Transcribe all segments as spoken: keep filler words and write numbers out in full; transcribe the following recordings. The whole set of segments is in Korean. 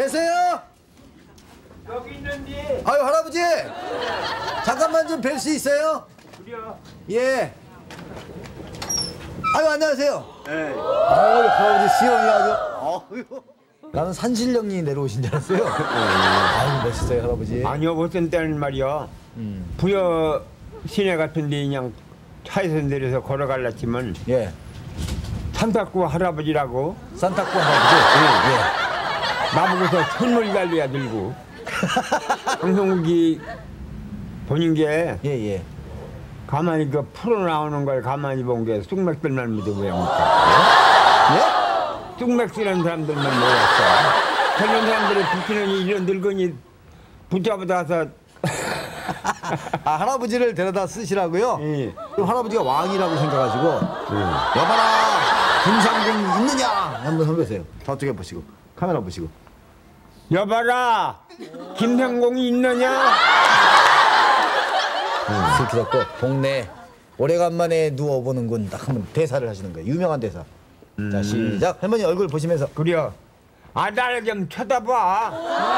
계세요? 여기 있는데. 아유 할아버지 잠깐만 좀 뵐 수 있어요? 그래요. 예. 아유 안녕하세요. 네. 아유 할아버지 수염이 아주. 어휴. 나는 산신령님이 내려오신 줄 알았어요. 아유 멋있어요 할아버지. 아니요 어떤 때는 말이야. 음. 부여 시내 같은데 그냥 차에서 내려서 걸어갈랐지만 예. 산타구 할아버지라고 산타코 할아버지. 예. 나보고서 선물 달려야 들고 방송국이 보는 게 예 예. 가만히 그 풀어 나오는 걸 가만히 본 게 쑥맥들만 믿어보니까 예? 쑥맥 쓰는 사람들만 모였어. 그런 사람들이 붙이는 이런 늙은이 붙잡아서 아 할아버지를 데려다 쓰시라고요? 예. 그럼 할아버지가 왕이라고 생각하시고 예. 여봐라 김상궁 있느냐 한번 해보세요. 저쪽에 보시고 카메라 보시고. 여봐라 김상공이 있느냐? 술 잡고 동네 오래간만에 누워보는군 딱 한번 대사를 하시는 거예요. 유명한 대사. 음. 자 시작. 할머니 얼굴 보시면서. 그래요. 아날 좀 쳐다봐.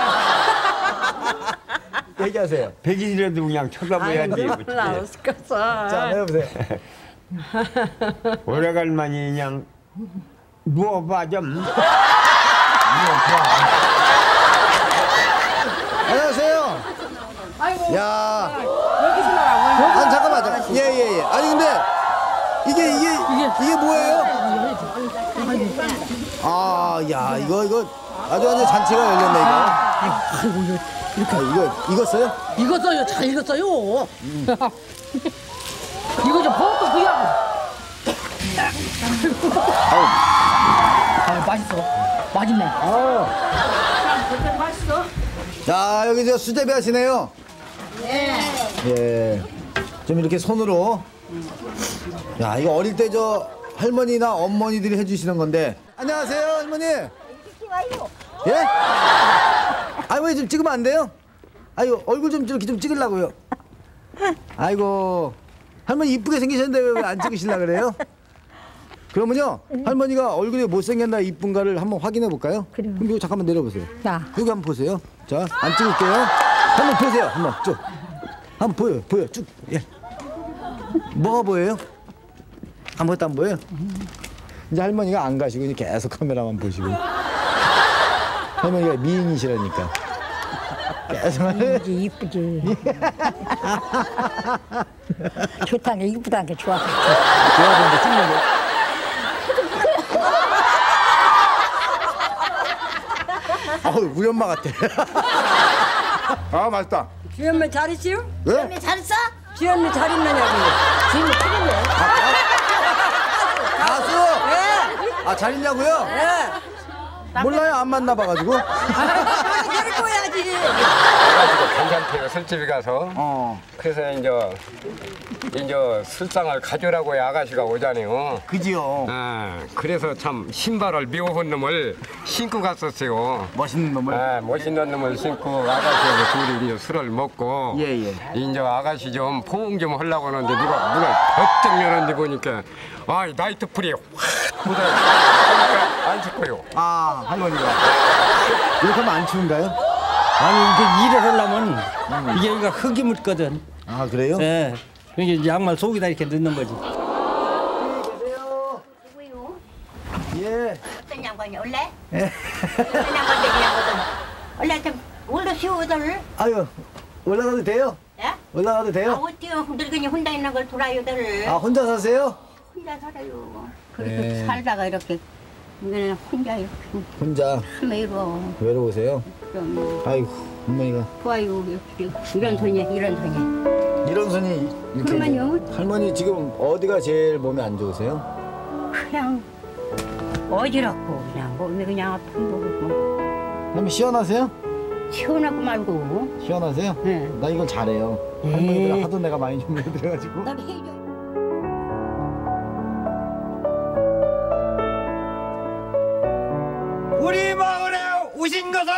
얘기하세요. 백일이라도 그냥 쳐다봐야지. 몰라 어떡했어. 자 해보세요. 오래간만에 그냥 누워봐 좀. 안녕하세요. 아이고. 야. 여기서 나와. 아 잠깐만 잠깐. 예예예. 예. 아니 근데 이게 이게 이게 뭐예요? 아, 야 이거 이거 아주 완전 잔치가 열렸네 이거. 아이고 이거 이렇게 아, 이거 익었어요? 익었어요. 잘 익었어요. 음. 이거 좀 버터 그냥. 아우. 아 맛있어. 맛있네. 아. 맛있어. 자 여기 저 수제비 하시네요. 네. 예. 좀 이렇게 손으로. 야 이거 어릴 때 저 할머니나 어머니들이 해주시는 건데. 안녕하세요 할머니. 예? 할머니 좀 찍으면 안 돼요? 아이고 얼굴 좀 이렇게 좀 찍으려고요. 아이고 할머니 이쁘게 생기셨는데 왜 안 찍으시려 그래요? 그러면요 할머니가 얼굴이 못생겼나 이쁜가를 한번 확인해 볼까요? 그래요. 그럼 이거 잠깐만 내려보세요. 자. 여기 한번 보세요. 자 안 찍을게요. 한번 보세요. 한번 쭉. 한번 보여요. 보여 쭉. 예. 뭐가 보여요? 아무것도 안 보여요? 이제 할머니가 안 가시고 이제 계속 카메라만 보시고. 할머니가 미인이시라니까. 계속. 이쁘지 이쁘지. 좋다는 게 이쁘다는 게 좋아. 좋아하는데 찍는 거. 아우 우리 엄마 같아. 아 맛있다. 주연매 잘 있어요? 네? 잘했어? 주연매 잘 있느냐고. 주연매 틀렸네. 가수. 네. 아 잘 있냐고요? 네. 몰라요 안 만나봐가지고. 데리고 해야지. 그래가지고 괜찮대요 술집에 가서. 어. 그래서 이제 이제 술상을 가져라고 아가씨가 오자네요. 그지요. 아, 그래서 참 신발을 미워한 놈을 신고 갔었어요. 멋있는 놈을. 아, 멋있는 놈을 신고 아가씨하고 둘이 이제 술을 먹고 예, 예. 이제 아가씨 좀 포옹 좀 하려고 하는데 누가 문을 버쩍 열었는데 보니까 아, 나이트 풀이 확 묻어요. 안 죽고요. 아 할머니가. 이렇게 하면 안 추운가요? 아니 이게 일을 하려면 이게 여기가 흙이 묻거든. 아 그래요? 예. 이게 양말 속에다 이렇게 넣는 거지. 누구요? 예. 어떤 양반이 올래? 어떤 양반이 양반은 올래 좀 올라 쉬우들. 아유 올라가도 돼요? 예? 올라가도 아 돼요? 어때요? 늙은이 혼자 있는 걸 돌아요들. 아 혼자 사세요? 혼자 살아요. 그렇게 네. 살다가 이렇게 이거는 혼자 이렇게 혼자 참 외로워. 외로우세요? 좀 아이고 할머니가. 좋아요. 이런 손이 이런 손이. 이런 손이 이렇게. 그러면요? 할머니 지금 어디가 제일 몸이 안 좋으세요? 그냥 어지럽고 그냥 몸이 그냥 아픈 거고 뭐. 할머니 시원하세요? 시원하고 말고. 시원하세요? 네. 나 이걸 잘해요. 네. 할머니들 하도 내가 많이 좀 해드려가지고. 난 해줘. 우리 마을에 오신 것을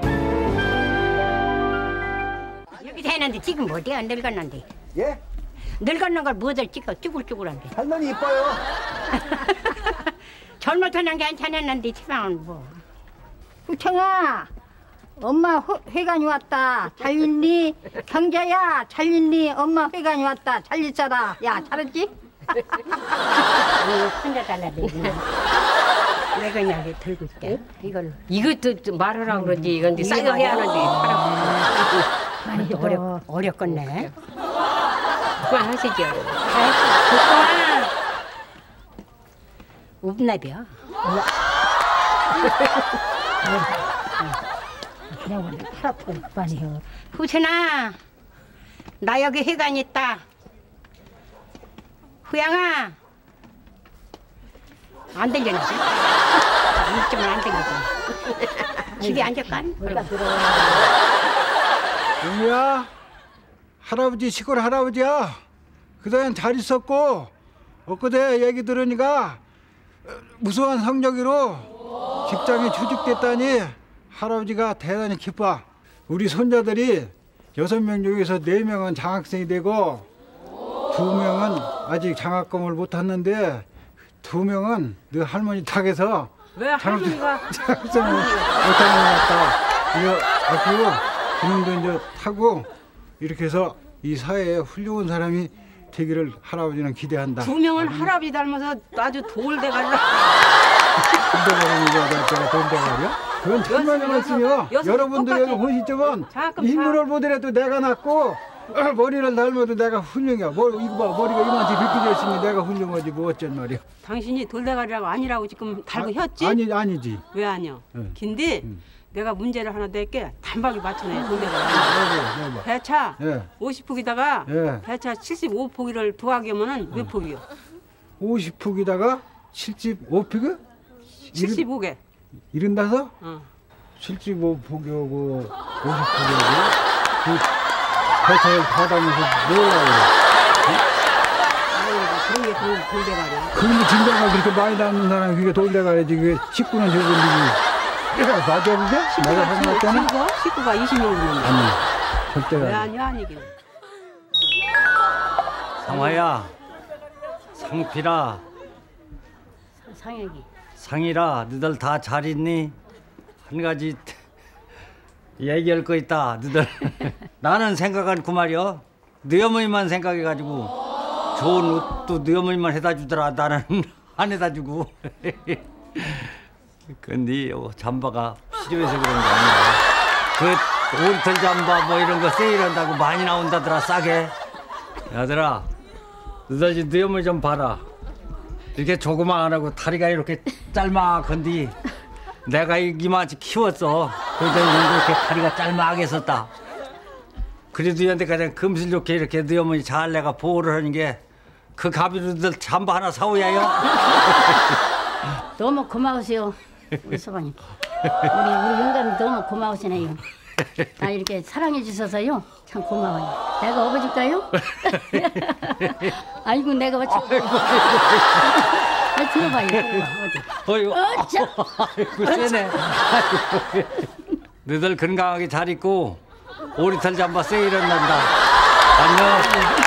여기 되는데 지금 어디 안 늙었는데. 예? 늙었는 걸 뭐들 찍어 쭈글쭈글한데. 할머니 이뻐요. 젊었던 게 괜찮았는데 지방은 뭐. 후청아, 엄마 호, 회관이 왔다. 잘 있니? 경자야, 잘 있니? 엄마 회관이 왔다. 잘 있어라. 야, 잘했지? 혼자 달라대. 내가 그냥 이렇게 들고 있게. 이걸로. 이것도 말하라고 그러지. 이건 싸게 해야 하는데. 많이 어렵 어렵겠네. 그만 하시죠. 그만. 읍나비야. 그냥 오늘 팔아프고 많이 해. 후순아, 나 여기 회관 있다. 후양아, 안 들리나? 이쯤은 안 들리지. 집에 앉을까? 영미야, 할아버지 시골 할아버지야. 그동안 잘 있었고 엊그제 얘기 들으니까 무수한 성적으로 직장에 취직됐다니 할아버지가 대단히 기뻐. 우리 손자들이 여섯 명 중에서 네 명은 장학생이 되고 두 명은 아직 장학금을 못 탔는데 두 명은 너 할머니 탁에서 왜 할머니가 장학금을 못 타는 것 같다. 이거 앞으로 그놈도 이제 타고 이렇게 해서 이 사회에 훌륭한 사람이 되기를 할아버지는 기대한다. 두 명은 할아버지 닮아서 아주 돌대가리라. 돈대가리가 제가 돈대가리야? 그건 천만의 말씀이요. 여섯 여러분들 여기 똑같이. 보시지만 장학금 인물을 보더라도 내가 낫고 어, 머리를 닮아도 내가 훌륭해. 뭐 이거 봐, 머리가 이만치 빗겨져 있으니 내가 훌륭하지 뭐 어쩐 말이야. 당신이 돌대가리라고 아니라고 지금 달고 혔지? 아니 아니지. 왜 아니요? 응. 근데 응. 내가 문제를 하나 낼게 단박에 맞춰내 돌대가리. 네, 네, 네. 배차 예. 오십 폭이다가 예. 배차 칠십오 폭이를 더하게 하면은 몇 폭이요? 오십 폭에다가 칠십오 폭이? 칠십오 개. 일흔다섯? 어. 칠십오 폭이고 오십 폭이고 그 배차를 받아면서 뭐라고 그런 게 돌- 돌대가리야. 그런데 진짜가 그렇게 많이 닮는 사람이 그게 돌대가리지. 그게 식구는 저기 맞아 그게? 내가 생각했잖아. 식구가? 식구가 이십 명 되는데. 아니 왜 절대가 아니야 아니긴. 상화야, 상필아, 상혁이. 상이라, 너들 다 잘 있니? 한 가지 얘기할 거 있다, 너들. 나는 생각한 그 말이야. 네 어머니만 생각해가지고 좋은 옷도 네 어머니만 해다 주더라. 나는 안 해다 주고. 근데 어, 잠바가 필요해서 그런 게 아니야. 그 오리털 잠바 뭐 이런 거 세일한다고 많이 나온다더라, 싸게. 야들아, 너들 이제 네 어머니 좀 봐라. 이렇게 조그마하고 다리가 이렇게 짤막한디 내가 이만치 키웠어. 그래도 이렇게 다리가 짤막하게 썼다. 그래도 얘한테 가장 금슬 좋게 이렇게 네 어머니 잘 내가 보호를 하는 게 그 가비로들 잠바 하나 사오야요. 너무 고마우세요, 우리 서방님. 우리 우리 영감이 너무 고마우시네요. 나 이렇게 사랑해 주셔서요, 참 고마워요. 내가 어버질까요? 아이고 내가 어찌? 아, 들어봐요, 어디? 어이구, 어짜. 아이고 세네. 아이고. 너들 건강하게 잘 있고 오리털 잠바 세일한단다. 안녕.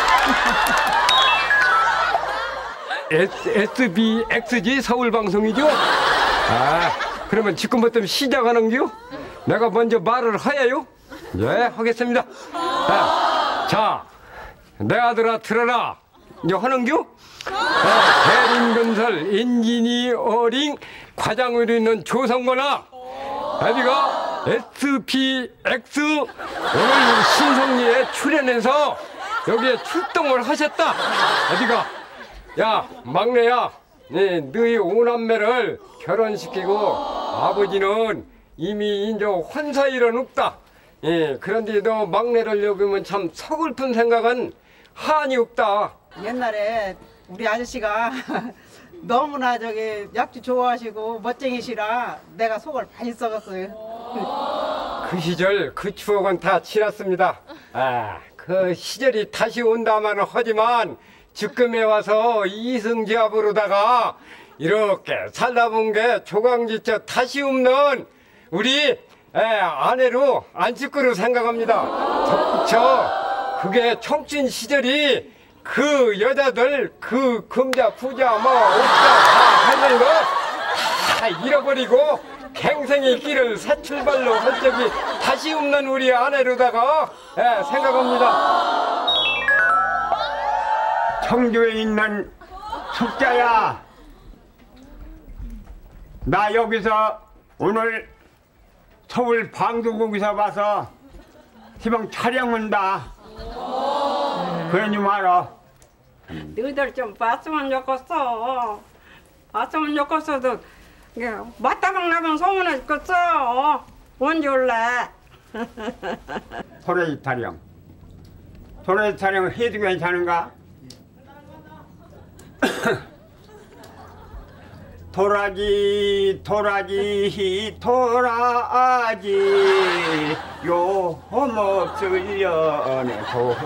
에스비엑스지 서울방송이죠? 아, 그러면 지금부터 시작하는겨? 내가 먼저 말을 하야요? 예, 하겠습니다. 아, 자, 내 아들아 들어라. 이제 하는겨? 아, 대림건설 엔지니어링 과장으로 있는 조성건아, 아비가 에스피엑스 오늘 신성리에 출연해서 여기에 출동을 하셨다. 아비가 야, 막내야, 네, 너희 오남매를 결혼시키고 아버지는 이미 이제 환사일은 없다. 예, 그런데 너 막내를 여기면 참 서글픈 생각은 한이 없다. 옛날에 우리 아저씨가 너무나 저기 약주 좋아하시고 멋쟁이시라 내가 속을 많이 썩었어요. 그 시절 그 추억은 다 지났습니다. 아, 그 시절이 다시 온다마는 하지만 지금에 와서 이승지압으로다가 이렇게 살다 본 게 조강지처 다시 없는 우리 에, 아내로 안식구로 생각합니다. 저, 저 그게 청춘 시절이 그 여자들 그 금자 부자 뭐 옥자 다 하는 거 다 잃어버리고 갱생의 길을 새 출발로 할 적이 다시 없는 우리 아내로다가 예, 생각합니다. 청주에 있는 숙자야, 나 여기서 오늘 서울 방송국에서 봐서 시방 촬영 온다. 그러지 마라. 너희들 좀 봤으면 좋겠어. 봤으면 좋겠어도 맞다방 나면 소문을 듣겠어. 언제 올래? 토레이 촬영. 토레이 촬영 해도 괜찮은가? 도라지 도라지 도라지 요못 연에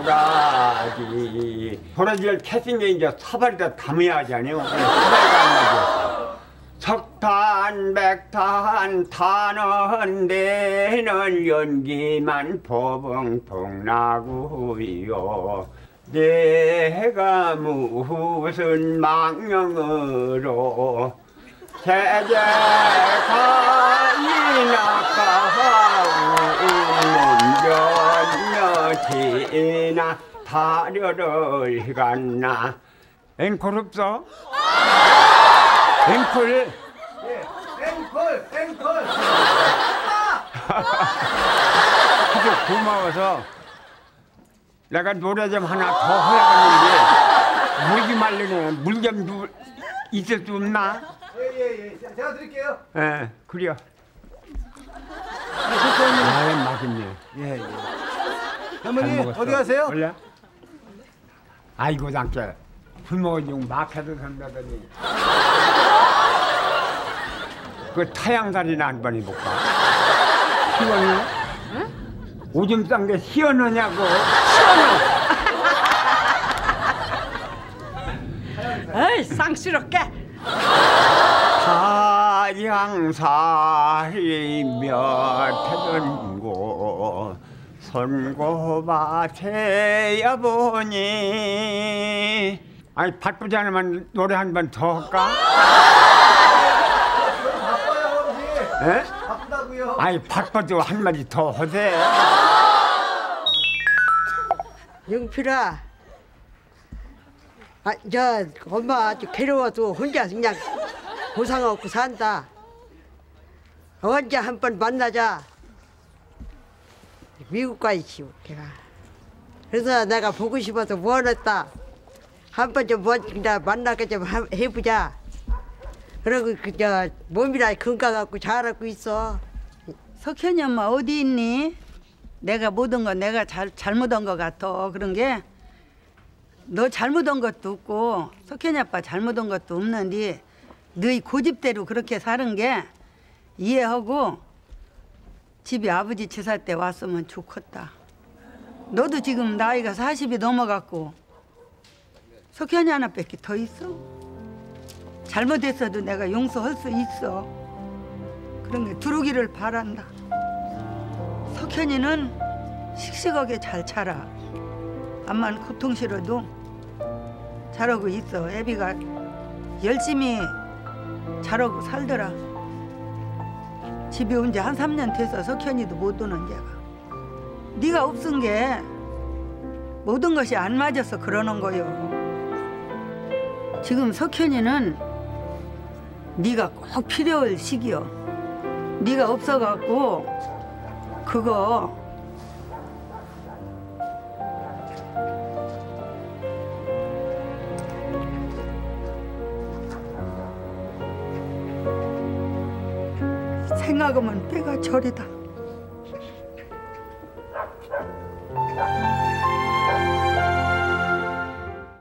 도라지 도라지를 캐신 게 이제 사발에다 담아야 하잖아요. 사발가 안 나죠. 석탄 백탄 타는 데는 연기만 포봉포 나고요. 내가 무슨 망령으로 세제가 이나가 운전여지나 타려를 갔나. 앵콜 없어? 앵콜? 예, 앵콜, 앵콜. 아주 고마워서 내가 노래 좀 하나 더 하려고 했는데 물기 말려네. 물 좀 있을 수 없나? 예예예, 예, 예. 제가 드릴게요. 예, 그래요. 아, 맛있네. 예 예. 할머니 어디 가세요? 원래? 아이고 당께 굶어 좀 막혀서 산다더니 그 타양살이나 한 번 해볼까? 시원해? 응? 오줌 싼 게 시원하냐고. 어이 쌍스럽게. 타양살이 몇 해던 곳 손고밭에 여보니. 아니 바쁘지 않으면 노래 한 번 더 할까? 바빠요, 어머니. 에? 바쁘다고요. 아니 바빠도 한 마디 더 하세. 영필아, 아, 저 엄마 아주 괴로워도 혼자 그냥 고상 없고 산다. 언제 한 번 만나자. 미국 가 있지요, 걔가. 그래서 내가 보고 싶어서 원했다. 한 번 좀 만나게 좀 해보자. 그러고 그저 몸이라 건강하고 잘하고 있어. 석현이 엄마 어디 있니? 내가 모든 거 내가 잘, 잘못한 거 같아. 그런 게 너 잘못한 것도 없고 석현이 아빠 잘못한 것도 없는데 너희 고집대로 그렇게 사는 게 이해하고 집에 아버지 제사 때 왔으면 좋겠다. 너도 지금 나이가 사십이 넘어갔고 석현이 하나밖에 더 있어? 잘못했어도 내가 용서할 수 있어. 그런 게 두루기를 바란다. 석현이는 씩씩하게 잘 자라. 암만 고통 싫어도 잘하고 있어. 애비가 열심히 잘하고 살더라. 집에 온 지 한 삼 년 돼서 석현이도 못 오는 게가. 네가 없은 게 모든 것이 안 맞아서 그러는 거요. 지금 석현이는 네가 꼭 필요할 시기요. 네가 없어갖고 그거 생각하면 때가 저리다.